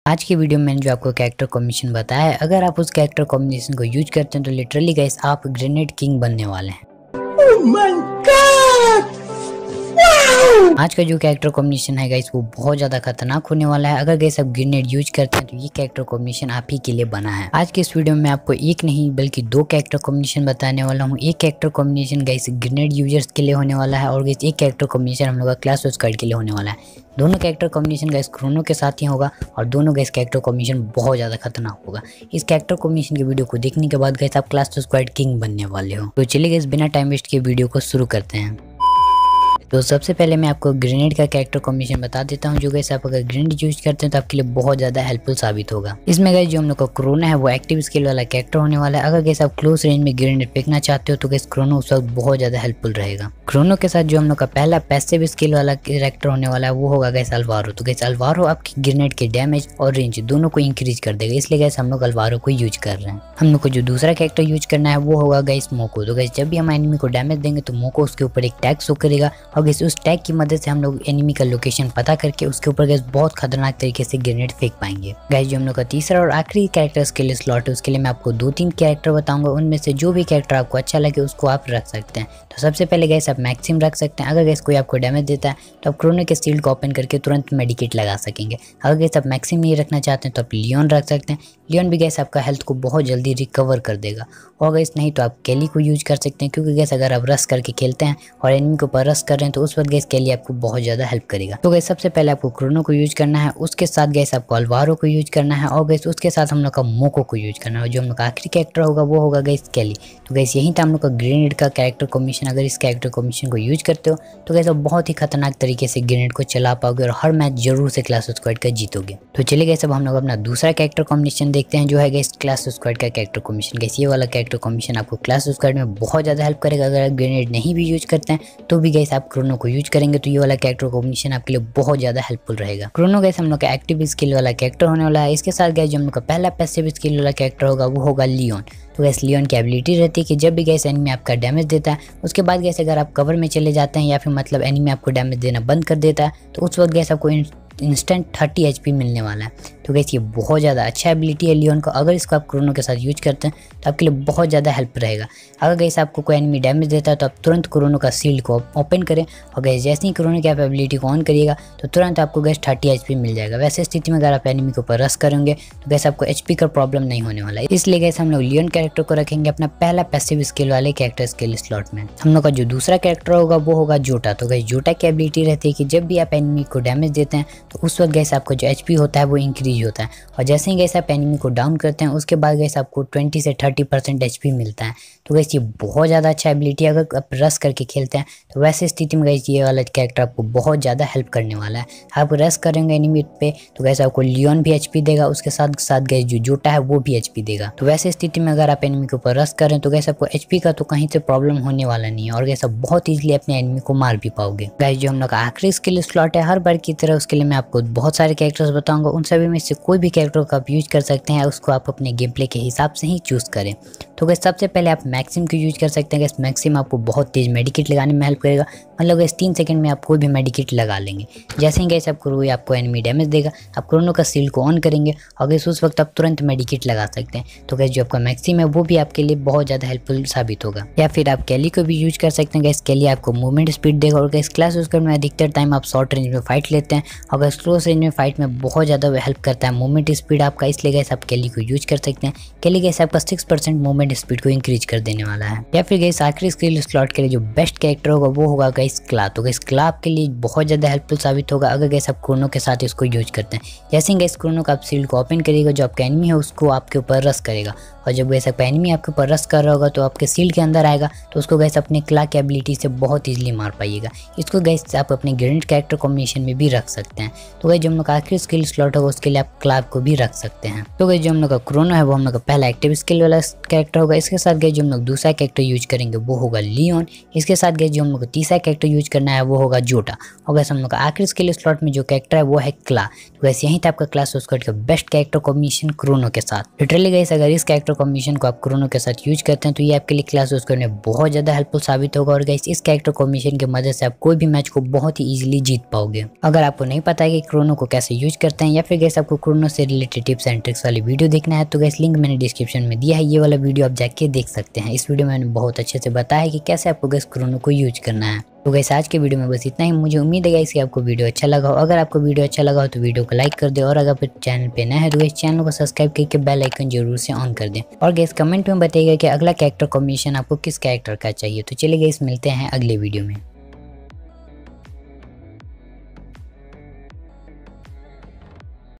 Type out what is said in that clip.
आज की वीडियो में मैंने जो आपको कैरेक्टर कॉम्बिनेशन बताया है, अगर आप उस कैरेक्टर कॉम्बिनेशन को यूज करते हैं तो लिटरली गाइस आप ग्रेनेड किंग बनने वाले हैं। Oh my God! Wow! आज का जो कैरेक्टर कॉम्बिनेशन है गाइस वो बहुत ज्यादा खतरनाक होने वाला है। अगर गाइस आप ग्रेनेड यूज करते हैं तो ये कैरेक्टर कॉम्बिनेशन आप ही के लिए बना है। आज के इस वीडियो में आपको एक नहीं बल्कि दो कैरेक्टर कॉम्बिनेशन बताने वाला हूँ। एक character combination guys grenade users के लिए होने वाला है और गाइस एक कैरेक्टर कॉम्बिनेशन हम लोग का क्लास स्क्वाड के लिए होने वाला है। दोनों कैरेक्टर कॉम्बिनेशन गाइस क्रोनो के साथ ही होगा और दोनों गाइस कैरेक्टर कॉम्बिनेशन बहुत ज्यादा खतरनाक होगा। इस कैरेक्टर कॉम्बिनेशन की वीडियो को देखने के बाद गाइस आप क्लास स्क्वाड किंग बनने वाले हो। तो चलिए गाइस बिना टाइम वेस्ट के वीडियो को शुरू करते हैं। तो सबसे पहले मैं आपको ग्रेनेड का कैरेक्टर कॉम्बिनेशन बता देता हूँ जो गाइस आप अगर ग्रेनेड यूज करते हैं तो आपके लिए बहुत ज्यादा हेल्पफुल साबित होगा। इसमें गाइस जो हम लोग का क्रोनो है वो एक्टिव स्किल वाला कैरेक्टर होने वाला है। अगर गाइस आप क्लोज रेंज में ग्रेनेड फेंकना चाहते हो तो गाइस क्रोनो उस वक्त बहुत ज्यादा हेल्पफुल रहेगा। क्रोनो के साथ जो हम लोग का पहला पैसिव स्किल वाला कैरेक्टर होने वाला है वो होगा गाइस अल्वारो। तो गाइस अल्वारो आपकी ग्रेनेड के डैमेज और रेंज दोनों को इंक्रीज कर देगा, इसलिए गाइस हम लोग अल्वारो को यूज कर रहे हैं। हम लोग को जो दूसरा कैरेक्टर यूज करना है वो होगा गाइस मोको। तो गाइस जब भी हम एनिमी को डैमेज देंगे तो मोको उसके ऊपर एक टैग शो करेगा और गाइस उस टैग की मदद से हम लोग एनिमी का लोकेशन पता करके उसके ऊपर गाइस बहुत खतरनाक तरीके से ग्रेनेड फेंक पाएंगे। गाइस जो हम लोग का तीसरा और आखिरी कैरेक्टर के लिए स्लॉट है उसके लिए मैं आपको 2-3 कैरेक्टर बताऊंगा, उनमें से जो भी कैरेक्टर आपको अच्छा लगे उसको आप रख सकते हैं। तो सबसे पहले गाइस आप मैक्सिम रख सकते हैं। अगर गाइस कोई आपको डैमेज देता है तो आप क्रोनो के शील्ड को ओपन करके तुरंत मेडिकेट लगा सकेंगे। अगर गाइस आप मैक्सिम नहीं रखना चाहते हैं तो आप लियोन रख सकते हैं। लियोन भी गाइस आपका हेल्थ को बहुत जल्दी रिकवर कर देगा। और गाइस नहीं तो आप केली को यूज कर सकते हैं, क्योंकि गाइस अगर आप रश करके खेलते हैं और एनिमी के ऊपर रश कर रहे हैं तो उस वक्त गाइस केली आपको बहुत ज्यादा हेल्प करेगा। तो गाइस सबसे पहले आपको क्रोनो को यूज करना है, उसके साथ गाइस आपको अल्वारो को यूज करना है और गाइस उसके साथ हम लोग का मोको को यूज करना है। जो हम लोग का आखिरी कैरेक्टर होगा वो होगा गाइस केली। तो गाइस यही था हम लोग का ग्रेनेड का कैरेक्टर कॉम्बिनेशन। अगर इस कैरेक्टर कॉम्बिनेशन को यूज करते हो तो गाइस आप बहुत ही खतरनाक तरीके से ग्रेनेड को चला पाओगे और हर मैच जरूर से क्लास स्क्वाड का जीतोगे। तो चलिए गाइस अब हम लोग अपना दूसरा कैरेक्टर कॉम्बिनेशन देखते हैं जो है गाइस क्लास स्क्वाड का कैरेक्टर कॉम्बिनेशन। गाइस ये वाला कैरेक्टर कॉम्बिनेशन आपको क्लास स्क्वाड में बहुत ज्यादा हेल्प करेगा। अगर आप ग्रेनेड नहीं भी यूज करते हैं तो भी गाइस आप क्रोनो को यूज करेंगे तो ये वाला कैरेक्टर कॉम्बिनेशन आपके लिए बहुत ज्यादा हेल्पफुल रहेगा। क्रोनो गाइस हम लोग का एक्टिव स्किल वाला कैरेक्टर होने वाला है। इसके साथ गाइस जो हम लोग का पहला पैसिव स्किल वाला कैरेक्टर होगा वो होगा लियोन। तो गैस लियोन की एबिलिटी रहती है कि जब भी गैस एनिमी आपका डैमेज देता है उसके बाद गैस अगर आप कवर में चले जाते हैं या फिर मतलब एनिमी आपको डैमेज देना बंद कर देता है तो उस वक्त गैस आपको इंस्टेंट 30 HP मिलने वाला है। तो गैस ये बहुत ज़्यादा अच्छा एबिलिटी है लियोन का। अगर इसको आप क्रोनो के साथ यूज करते हैं तो आपके लिए बहुत ज़्यादा हेल्प रहेगा। अगर गैस आपको कोई एनिमी डैमेज देता है तो आप तुरंत क्रोनो का शील्ड को ओपन करें और गैस जैसे ही क्रोनो की आप एबिलिटी को ऑन करिएगा तो तुरंत आपको गैस 30 HP मिल जाएगा। वैसे स्थिति में अगर आप एनिमी के ऊपर रश करेंगे तो गैस आपको HP का प्रॉब्लम नहीं होने वाला है। इसलिए गैस हम लोग लियोन कैरेक्टर को रखेंगे अपना पहला पैसिव स्किल वाले कैरेक्टर स्किल स्लॉट में। हम लोग का जो दूसरा कैरेक्टर होगा वो होगा जोटा। तो गैस जोटा की एबिलिटी रहती है कि जब भी आप एनिमी को डैमेज देते हैं तो उस वक्त गैस आपको जो HP होता है वो इंक्रीज होता है और जैसे ही गैस आप एनिमी को डाउन करते हैं उसके बाद गैस आपको 20 से 30% HP मिलता है। तो गैस ये बहुत ज़्यादा अच्छा एबिलिटी है। अगर आप रश करके खेलते हैं तो वैसे स्थिति में गैस ये वाला कैरेक्टर आपको बहुत ज़्यादा हेल्प करने वाला है। आप रश करेंगे एनिमी पे तो गैस आपको लियोन भी HP देगा, उसके साथ साथ गैस जो जोटा है वो भी HP देगा। तो वैसे स्थिति में अगर आप एनिमी के ऊपर रश करें तो गैस आपको HP का तो कहीं से प्रॉब्लम होने वाला नहीं है और गैस आप बहुत ईजिली अपने एनिमी को मार भी पाओगे। गैस जो हम लोग का आखिरी स्किल स्लॉट है हर बार की तरह उसके लिए मैं आपको बहुत सारे कैरेक्टर्स बताऊंगा। उन सभी में से कोई भी कैरेक्टर को आप यूज कर सकते हैं, उसको आप अपने गेम प्ले के हिसाब से ही चूज करें। तो गैस सबसे पहले आप मैक्सिम को यूज कर सकते हैं। गैस मैक्सिम आपको बहुत तेज मेडिकेट लगाने में हेल्प करेगा। मतलब गैस 3 सेकंड में आप कोई भी मेडिकेट लगा लेंगे। जैसे ही गैस आपको एनिमी डैमेज देगा आप क्रोनो का शील्ड को ऑन करेंगे और गैस उस वक्त आप तुरंत मेडिकेट लगा सकते हैं। तो गैस जो आपका मैक्सिम है वो भी आपके लिए बहुत ज़्यादा हेल्पफुल साबित होगा। या फिर आप केली को भी यूज कर सकते हैं। गैस केली आपको मूवमेंट स्पीड देगा और गैस क्लास स्क्वाड में अधिकतर टाइम आप शॉर्ट रेंज में फाइट लेते हैं और गैस क्लोज रेंज में फाइट में बहुत ज़्यादा हेल्प करता है मूवमेंट स्पीड आपका, इसलिए गैस आप केली को यूज कर सकते हैं। केली गैस आपका 6% मूवमेंट स्पीड को इंक्रीज कर देने वाला है। या फिर गैस आखिरी स्किल स्लॉट के लिए जो बेस्ट कैरेक्टर होगा वो होगा गैस क्ला। तो गैस क्ला आपके लिए बहुत ज़्यादा हेल्पफुल साबित होगा अगर गैस आप क्रोनो के साथ इसको यूज करते हैं। जैसे गैस क्रोनो का आप शील्ड को ओपन करिएगा जो आपका एनिमी है उसको आपके ऊपर रश करेगा और जब गैस आपका एनिमी आपके ऊपर रश कर रहा होगा तो आपके शील्ड के अंदर आएगा तो उसको गैस अपने क्ला की एबिलिटी से बहुत ईजिली मार पाइएगा। इसको गैस आप अपने ग्रेनेड कैरेक्टर कॉम्बिनेशन में भी रख सकते हैं। तो गैस जो हम लोग का आखिरी स्किल स्लॉट होगा उसके लिए आप क्लाब को भी रख सकते हैं। तो गैस जो हम लोग का क्रोनो है वो हम लोग का पहला एक्टिव स्किल वाला कैरेक्टर होगा। इसके साथ गैस जो हम लोग लोग दूसरा कैरेक्टर यूज करेंगे वो होगा लियोन। इसके साथ गैस जो हम लोग को तीसरा कैरेक्टर यूज करना है वो होगा जोटा। और गैस हम लोग का आखिरी स्किल स्लॉट में जो कैरेक्टर है वो है क्ला। तो गैस यहीं था आपका क्लास ऑफ स्क्वाड का बेस्ट कैरेक्टर कॉम्बिनेशन क्रोनो के साथ। लिटरली गैस अगर इस कैरेक्टर कॉम्बिनेशन को आप क्रोनो के साथ यूज करते हैं तो ये आपके लिए क्लास ऑफ स्क्वाड में बहुत ज्यादा हेल्पफुल साबित होगा। और गैस इस कैरेक्टर कॉम्बिनेशन की मदद से आप कोई भी मैच को बहुत ही इजीली जीत पाओगे। अगर आपको नहीं पता है कि क्रोनो को कैसे यूज करते हैं या फिर गैस आपको क्रोनो से रिलेटेड टिप्स एंड ट्रिक्स वाली वीडियो देखना है तो गैस लिंक मैंने डिस्क्रिप्शन में दिया है, ये वाला वीडियो आप जाके देख सकते हैं। इस वीडियो में मैंने बहुत अच्छे से बताया है कि कैसे आपको गैस क्रोनो को यूज करना है। तो गैस आज के वीडियो में बस इतना ही। मुझे उम्मीद है गैस कि आपको वीडियो अच्छा लगा हो। अगर आपको वीडियो अच्छा लगा हो तो वीडियो को लाइक कर दे और अगर आप चैनल पे नए हैं तो गैस चैनल को सब्सक्राइब करके बेल आइकन जरूर से ऑन कर दें। और गैस कमेंट में बताइएगा कि अगला कैरेक्टर कॉम्बिनेशन आपको किस कैरेक्टर का चाहिए। तो चलिए गैस मिलते हैं अगले वीडियो में।